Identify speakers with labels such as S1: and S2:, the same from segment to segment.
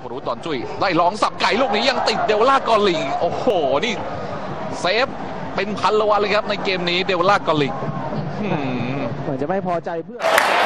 S1: รุตอนจุ้ยได้ลองสับไก่ลูกนี้ยังติดเดวล่ากอลิงโอ้โหนี่เซฟเป็นพันละวันเลยครับในเกมนี้เดวล่ากอลิง
S2: เหมือนจะไม่พอใจเพื่อน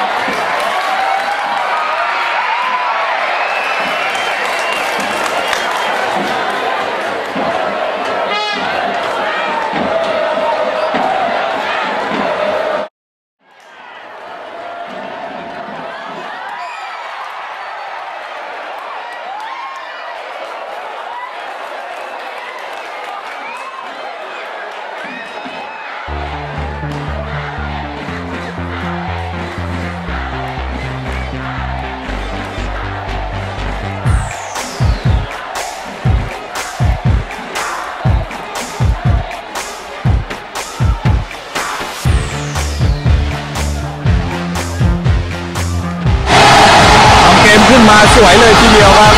S3: ขึ้นมาสวยเลยทีเดียวครับ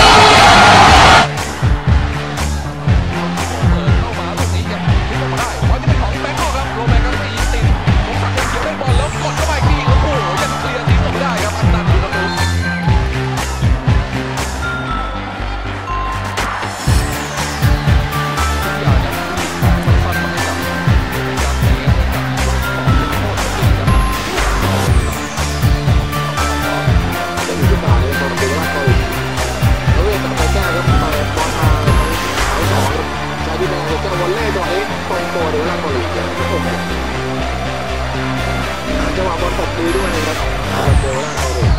S2: จังหวะบอลตกดีด้วยนะครับเดวล่าเขาเลย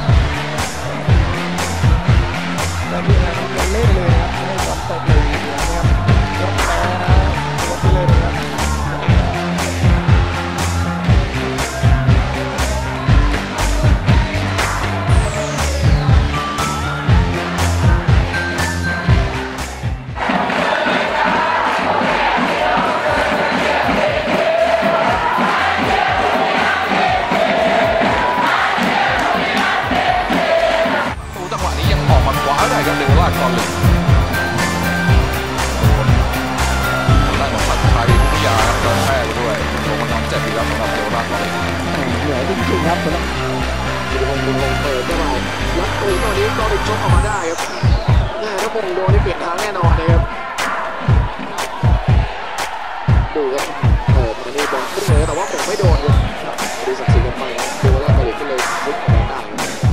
S2: แต่ที่เราเล่นเลยครับให้บอลตกเลยนะครับยกแพ้ยกไปเลยนะครับ
S1: ได้ครับเดวล่ากอลิงได้หมดผัดไทยทุกอย่างครับโดนแพ้ไปด้วยลงมานอนเจ็บอีกแล้วสำหรับเดวล่ากอลิง
S2: เหนื่อยจริงๆครับสำหรับบุญลงเปิดได้ไหมยัดปืนตอนนี้กอลิงชกออกมาได้ครับถ้าพงโดนนี่เปลี่ยนทางแน่นอนนะครับดูครับเปิดมานี่บอลขึ้นเลยแต่ว่าผมไม่โดนครับดูสักสิ่งกันไปเดวล่ากอลิงก็เลยฟุกออกมาได้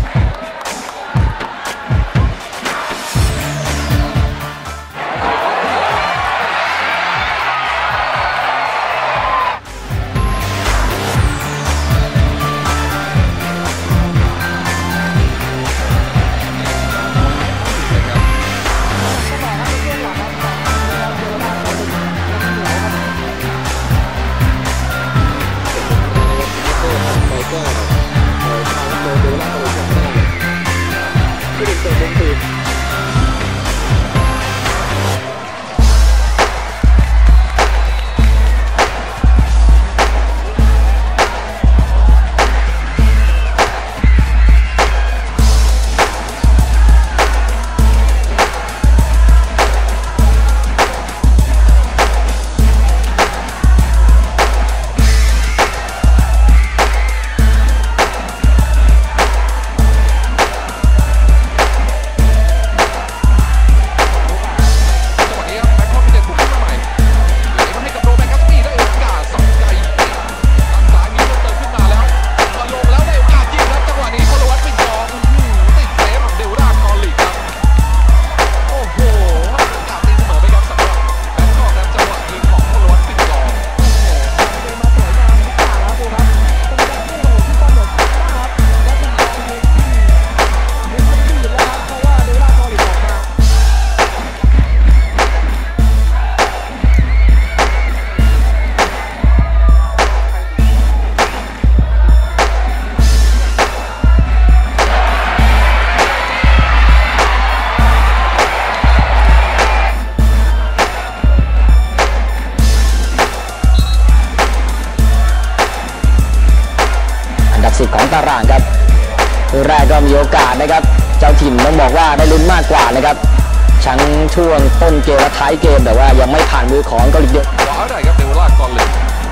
S3: 10ของตารางครับคู่แรกก็มีโอกาสนะครับเจ้าถิ่นต้องบอกว่าได้ลุ้นมากกว่านะครับทั้งช่วงต้นเกมและท้ายเกมแต่ว่ายังไม่ผ่านมือของเกาหลีเหนือ
S1: ขวาได้ครับเดวล่ากอลิง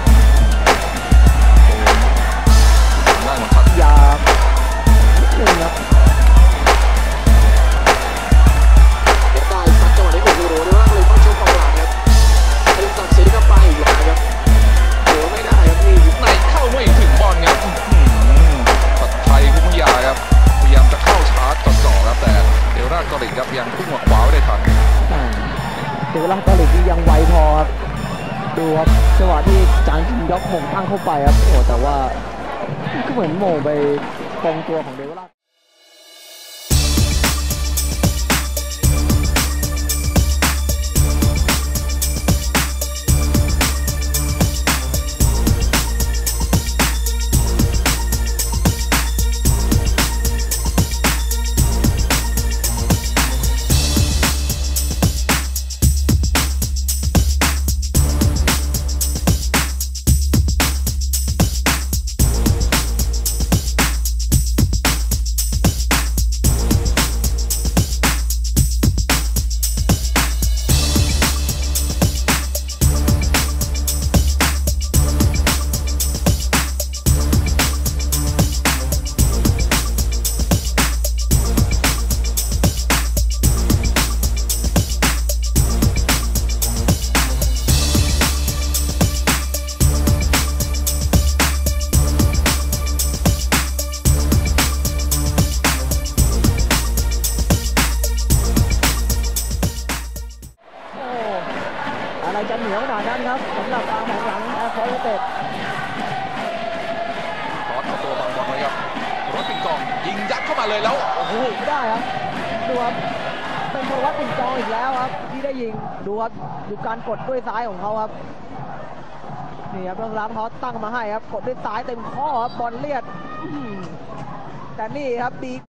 S1: ได้หมดครับ
S2: ยานิดนึงครับ
S1: กอริกครับยังพุ่งมาขวาไว้ได้ทัน
S4: เดวล่ากอริกนี่ยังไวพอครับดูครับจังหวะที่จางจินยกมงตั้งเข้าไปครับโอ้แต่ว่าก็เหมือนโมไปตรงตัวของเดวล่าอะไรจะเหนียวขนาดนั้นครับสำหรับการแข่งหลังแอร์ฟอร์เตส
S1: ขอเอาตัวบังบอลไว้ครับรถปิงกองยิงยัดเข้ามาเลยแล้วโอ้โห
S4: ไม่ได้ครับดูครับเป็นพลวัตปิ่นกองอีกแล้วครับที่ได้ยิงดูครับดูการกดด้วยซ้ายของเขาครับนี่ครับเรื่องรับเขาตั้งมาให้ครับกดด้วยซ้ายเต็มข้อครับบอลเลียดแต่นี่ครับดี